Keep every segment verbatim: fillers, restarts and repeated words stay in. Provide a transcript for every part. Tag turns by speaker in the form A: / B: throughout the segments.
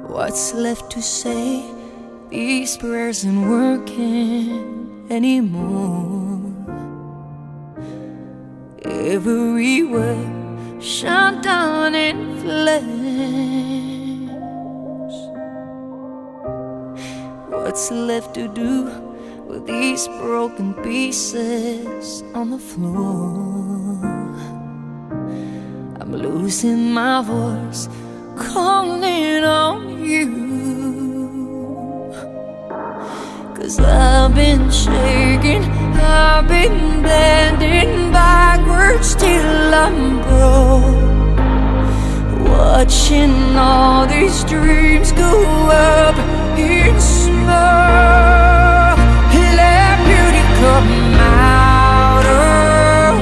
A: What's left to say? These prayers aren't working anymore. Everywhere shut down in flames. What's left to do with these broken pieces on the floor? I'm losing my voice, calling on you, 'cause I've been shaking, I've been bending backwards till I'm broke, watching all these dreams go up in smoke. Let beauty come out of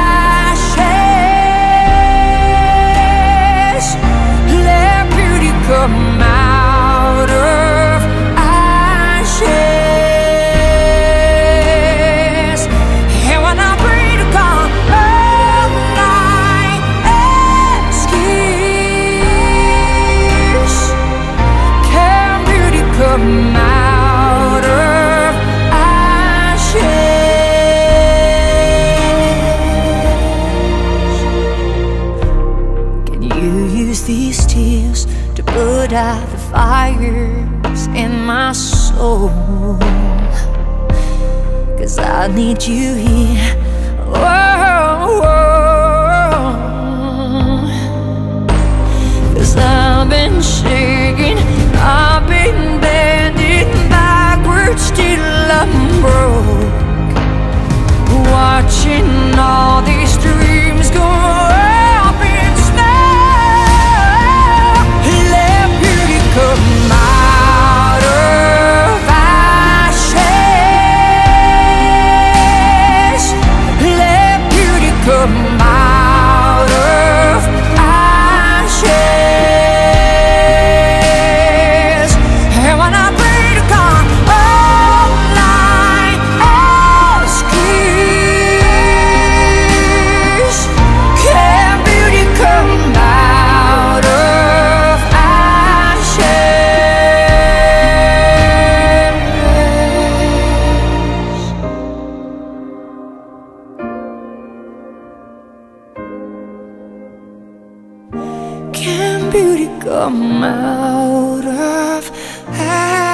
A: ashes. Let beauty come out of ashes. And when I pray to God, all my excuse, can beauty come out of these tears to put out the fires in my soul? 'Cause I need you here. Oh, oh. 'Cause I've been shaking, I've been bending backwards till I'm broke, watching all these dreams go up in smoke. Let beauty come out of ashes. Let beauty come out of ashes. And when I pray to God, all I excuse, can beauty come out of ashes? Can beauty come out of ashes?